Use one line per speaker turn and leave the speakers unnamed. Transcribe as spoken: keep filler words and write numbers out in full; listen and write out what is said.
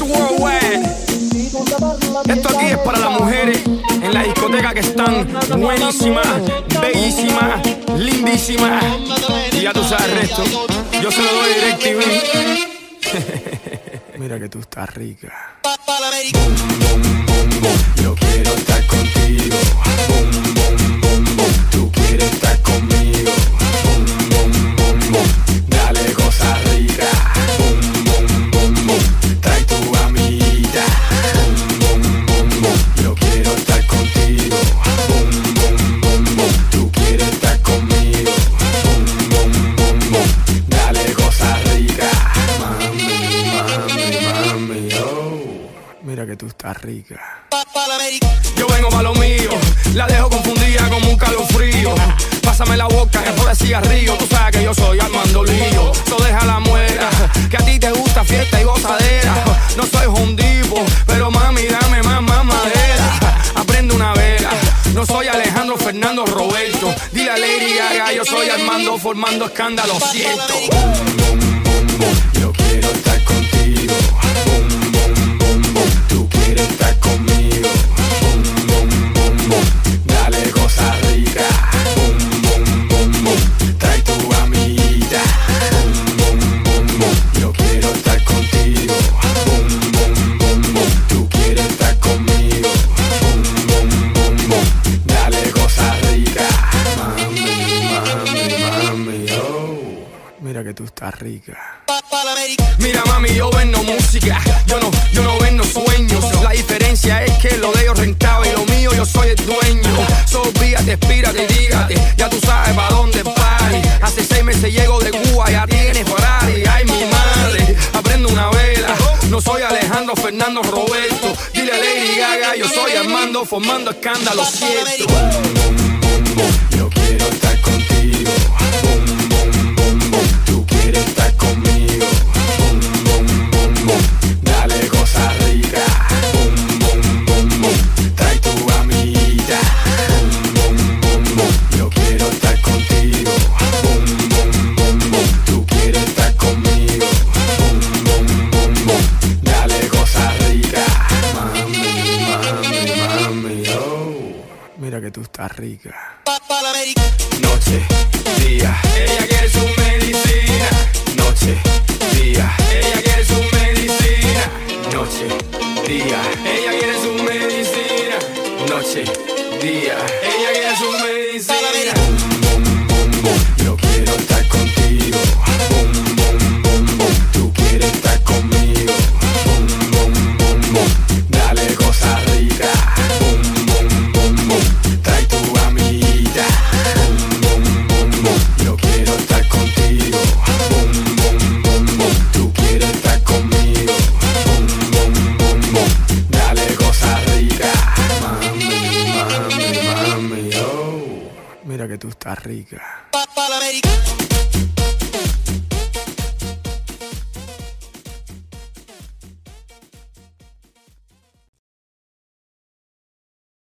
Remix Worldwide. Esto aquí es para las mujeres en la discoteca que están buenísimas, bellísimas, lindísimas. Y ya tú sabes el resto. Yo se lo doy DirecTV. Mira que tú estás rica. Boom, boom, boom, boom. Yo quiero estar contigo. Boom, boom, boom, boom. Tú quieres estar conmigo. Boom, boom, boom, boom. Dale cosa rica. Boom, boom, boom, boom. Trae tu amiguita. Boom, boom, boom, boom. Yo quiero estar contigo. Boom, boom, boom, boom. Tú quieres estar conmigo. Boom, boom, boom, boom. Dale cosa rica. Mami, mami, mami, oh. Mira que tú estás rica. Yo vengo pa' lo mío, la dejo confundida como un calofrío. Pásame la boca, que por el cigarrillo. Tú sabes que yo soy Armando Lío. So deja la muera, que a ti te gusta fiesta y gozadera. No soy hondipo, pero mami dame más, más madera. Aprende una vela, no soy Alejandro Fernando Roberto. Dile a Lady Gaga, yo soy Armando formando escándalo, siento. Boom, boom, boom, boom. Yo quiero estar contigo. Boom, boom, boom, boom. Tú quieres estar conmigo. Boom, boom, boom, boom. Dale cosa rica. Boom, boom, boom, boom. Trae tu amiguita. Boom, boom, boom, boom. Yo quiero estar contigo. Boom, boom, boom, boom. Tú quieres estar conmigo. Boom, boom, boom, boom. Dale cosa rica. Mami, mami, mami, oh. Mira que tú estás rica. Mira mami, yo vendo música, yo no, yo no vendo sueños. La diferencia es que lo de ellos rentaba y lo mío yo soy el dueño. Sobíate, espírate, dígate, ya tú sabes pa' dónde party. Hace seis meses llego de Cuba, ya tienes Ferrari. Ay mi madre, aprendo una vela. No soy Alejandro Fernando Roberto. Dile a Lady Gaga, yo soy Armando formando escándalo, cierto. Boom, boom, boom, boom. Yo quiero estar contigo. Boom, boom, boom, boom. Tú quieres estar conmigo. Boom, boom, boom, boom. Dale cosa rica. Boom, boom, boom, boom. Trae tu amiguita. Boom, boom, boom, boom. Yo quiero estar contigo. Boom, boom, boom, boom. Tú quieres estar conmigo. Boom, boom, boom, boom. Dale cosa rica. Mami, mami, mami, oh. Mira que tú estás rica. Noche, día, ella quiere su medicina. Noche, día, ella quiere su medicina. Noche, día, ella quiere su medicina. Noche, día, ella quiere su medicina. Boom, boom, boom, boom. Yo quiero estar contigo. Boom, boom, boom, boom. Tú quieres estar conmigo. Boom, boom, boom, boom. Dale cosa rica. Boom, boom, boom, boom. Trae tu amiguita. Boom, boom, boom, boom. Yo quiero estar contigo. Boom, boom, boom, boom. Tú quieres estar conmigo. Boom, boom, boom, boom. Dale cosa rica. Mami, mami, mami, oh. Mira que tú estás rica.